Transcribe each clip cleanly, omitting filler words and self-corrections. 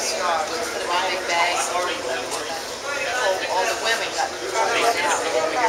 scarves, put them in big bags. All the women got pulled out. They had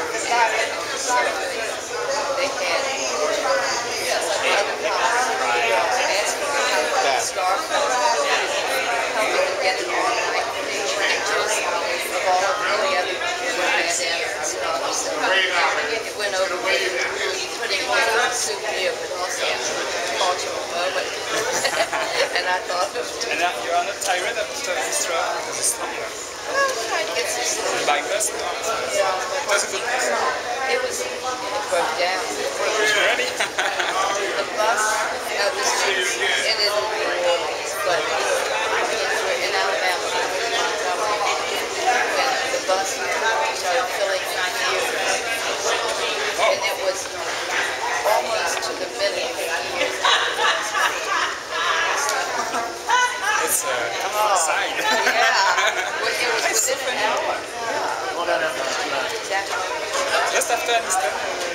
other girls asking me how to put the scarf on, helping them get it on, like pictures of all of the other bandanas and stuff. So it went over with putting on a souvenir, but also a cultural moment. And I thought it was And you're not tired after this travel because it's longer. I'm trying to get some sleep. By bus? No. Yeah, It was a good bus. it broke down. Really? The bus, this is in New Orleans, but we're in Alabama, when the bus started filling here, and it was almost to the minute. It's a sign. Yeah, it was within an hour. Yeah. Exactly. Just after Aniston.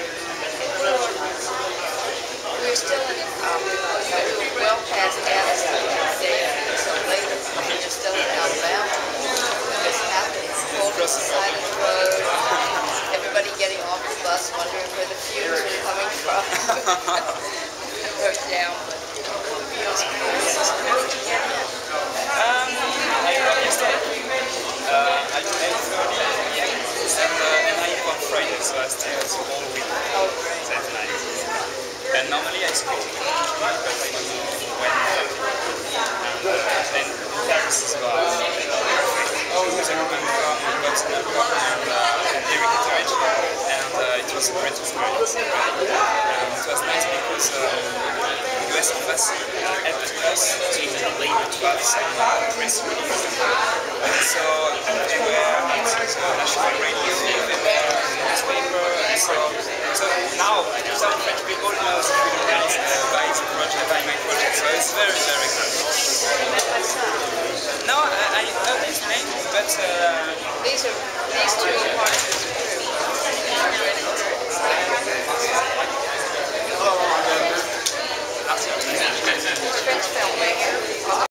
We were still in we were well past Aniston there, so later we were still in Alabama. This happened, pulled to the side of the road, everybody getting off the bus wondering where the fumes were coming from. Broke down, but it was I got yesterday at 8:30 p.m. and I go on Friday, so I stay the whole week. oh, great. That's nice. And normally I speak to people, but I don't know when. And then Paris is about because everyone got to know and Eric Etheridge, and it was a great experience. It was nice because US Embassy helped us to label to have some press release. And so everywhere, it's national radio, everywhere, newspaper, and so now some French people know the really nice by the project, by my project, so it's very, very good. No, I know his name, but These two are part of this